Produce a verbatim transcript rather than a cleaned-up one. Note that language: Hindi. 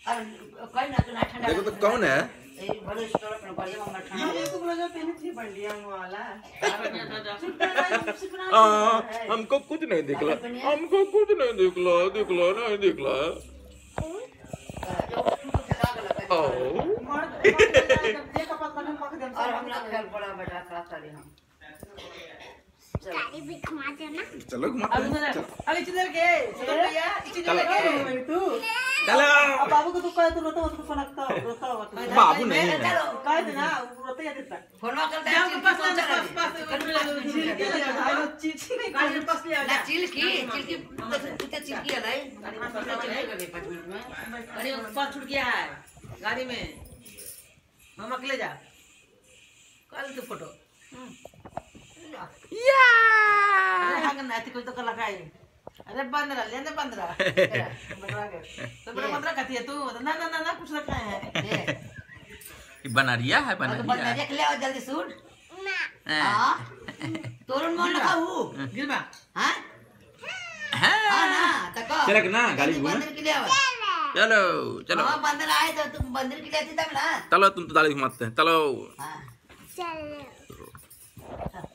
देखो तो कौन है? हमको कुछ नहीं दिखला, हमको कुछ नहीं दिखला, दिखला नहीं दिखला। चलो घुमा अरे इधर के चलो भैया इधर के तू चलो अब बाबू को तू कह तू रोता उसको फनकता रोता बाबू नहीं है कह दे ना रोता या देता फोनवा कर दे जाओ पास पास पास चिल के आ चिल नहीं गाड़ी में पास ले आ चिल की चिल की कितने चिल की है नहीं चलेगा पाँच मिनट में अरे पास छूट गया है गाड़ी में हम अकेले जा कल तो फोटो या अरे हाँ ना ऐसी कुछ तो कल लगाए अरे बंदरा लेने बंदरा बंदरा के तो बड़ा बंदरा कहती है तू ना ना ना ना कुछ रखा है बनारिया है बनारिया बनारिया के ले आओ जल्दी सूट हाँ तोरण मोहन लगा हूँ गिरबा हाँ हाँ ना तको चलक ना गाड़ी घूमे बंदर के ले आओ चलो चलो हाँ बंदर आए तो तुम बंदर के लिए आती तब ना चलो तुम तो गाड़ी घुमाते हैं चलो हाँ चलो